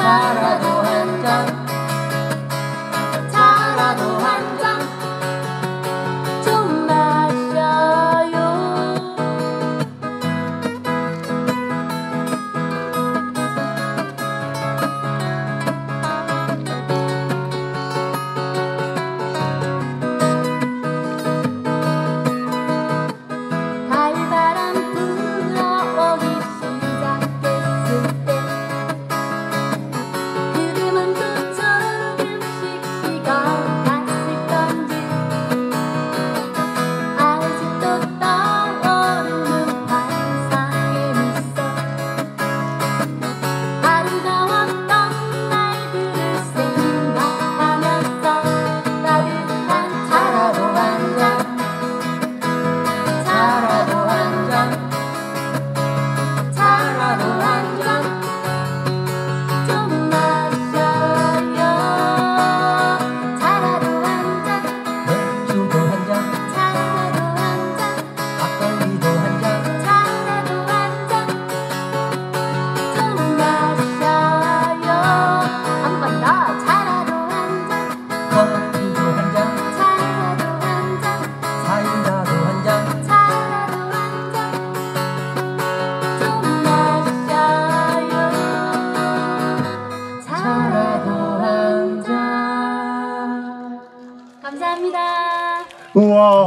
차라도 한 잔, 차라도 한 잔 좀 마셔요. 달바람 불어오기 시작했을 때 그대만 또 조금씩 식어갔을 건지 아직도 떠오르는 환상의 미소, 아름다웠던 날들을 생각하면서 따뜻한 차라도 한 잔, 차라도 한 잔, 차라도 한 잔 좀 마셔요. 차라도 한 잔, 맥주도 한 잔, 차라도 한 잔, 막걸리도 한 잔, 차라도 한 잔 좀 마셔요. 한 번 더. 차라도 한 잔, 커피도 한 잔, 차라도 한 잔, 사이다도 한 잔. 차라도 한 잔 좀 마셔요. 차라도 한 잔. 감사합니다. 우와.